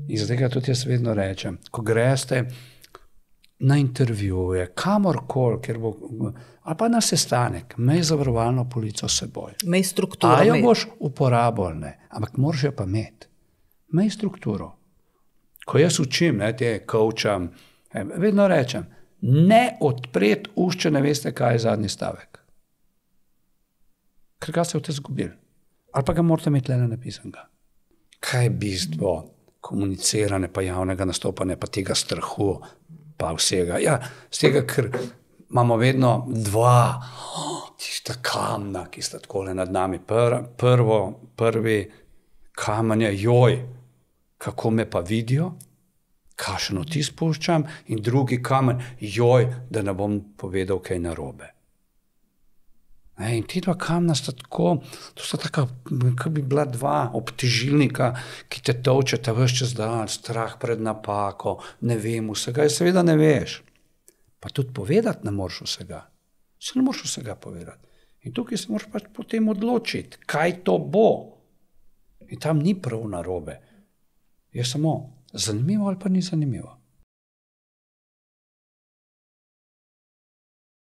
In zdaj tudi jaz vedno rečem, ko greste na intervjuje, kamorkoli, ali pa na sestanek, imej zavarovalno polico s seboj. Imej strukturo. A jo boš uporabil, ne, ampak moraš jo pa imeti. Imej strukturo. Ko jaz učim, te coacham, vedno rečem, ne odpreti ust, če ne veste, kaj je zadnji stavek. Ker ga se boste izgubili. Ali pa ga morate imeti le napisanega. Kaj je bistvo komuniciranja, pa javnega nastopanja, pa tega strahu, pa vsega. Ja, z tega, ker imamo vedno dva, tista kamna, ki sta takole nad nami. Prvi kamen je, joj, kako me pa vidijo, kakšen vtis puščam, in drugi kamen, joj, da ne bom povedal kaj narobe. In ti dva kamna sta tako, to sta taka, kot bi bila dva obtežilnika, ki te tolčeta ves čas dan, strah pred napako, ne vem vsega, seveda ne veš. Pa tudi povedati ne moreš vsega. Se ne moreš vsega povedati. In tukaj se moraš pač potem odločiti, kaj to bo. In tam ni prav narobe. Je samo zanimivo ali pa ni zanimivo.